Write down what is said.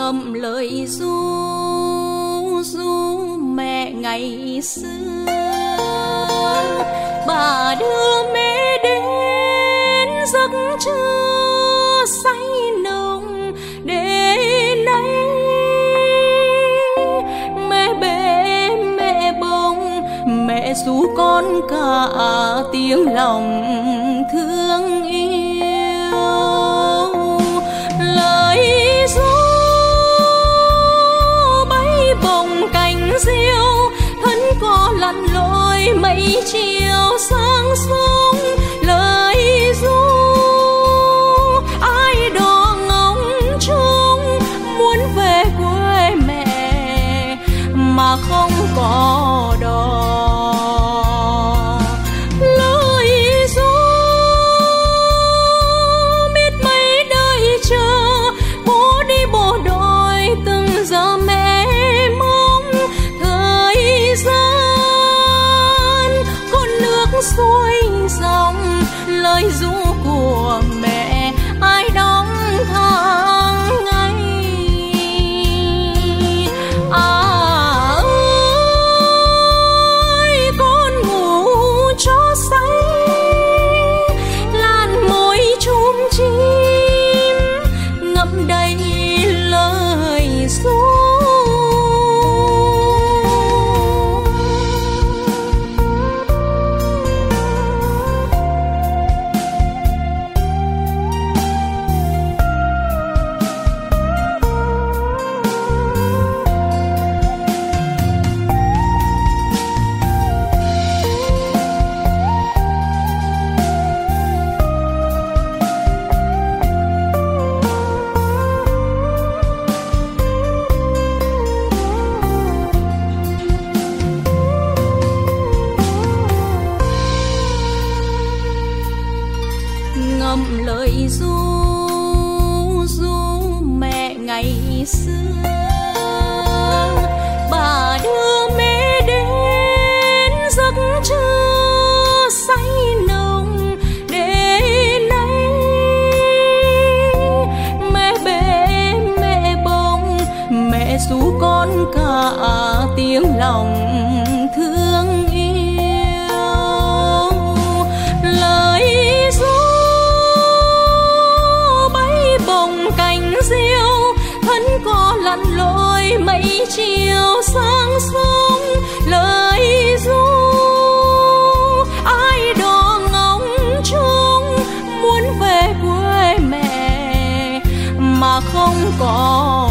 ngậm lời ru ru mẹ ngày xưa. Bà đưa mẹ đến giấc trưa say nồng, để nay mẹ bế mẹ bồng, mẹ ru con cả tiếng lòng thương yêu. Lời ru bay bồng cành diêu, thân có lặn lội mấy chiều sáng sung. Lời ru ai đó ngóng trông, muốn về quê mẹ mà không có đò. Lời ru biết mấy đời chờ, bố đi bộ đội từng giờ mẹ mong. Thời gian con nước xuôi dòng, lời ru của mẹ ai đóng tháng ngày. Ơi con ngủ cho say, làn môi chum chim ngậm đầy lời ru. Ngậm lời ru ru mẹ ngày xưa. Bà đưa mẹ đến giấc trưa say nồng, để nay mẹ bế mẹ bồng, mẹ ru con cả tiếng lòng thương yêu. Lời ru bồng cành diêu, thân có lặn lội mấy chiều sáng sung. Lời ru ai đó ngóng trông, muốn về quê mẹ mà không có